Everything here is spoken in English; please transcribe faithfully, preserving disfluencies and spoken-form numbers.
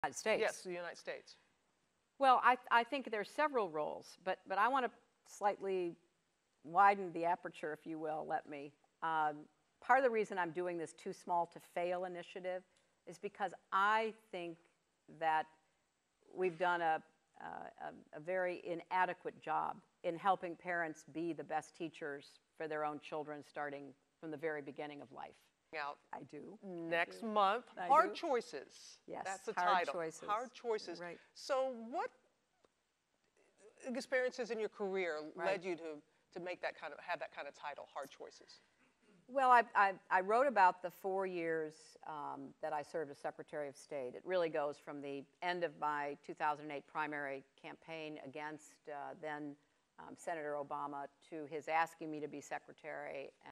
United States. Yes, the United States. Well, I, I think there's several roles, but, but I want to slightly widen the aperture, if you will, let me. Um, part of the reason I'm doing this Too Small to Fail initiative is because I think that we've done a, a, a very inadequate job in helping parents be the best teachers for their own children starting from the very beginning of life. Out I do. next I do. month. I Hard do. Choices. Yes, That's the Hard title. Choices. Hard Choices. Right. So what experiences in your career Right. led you to, to make that kind of, have that kind of title, Hard Choices? Well, I, I, I wrote about the four years um, that I served as Secretary of State. It really goes from the end of my two thousand eight primary campaign against uh, then um, Senator Obama to his asking me to be Secretary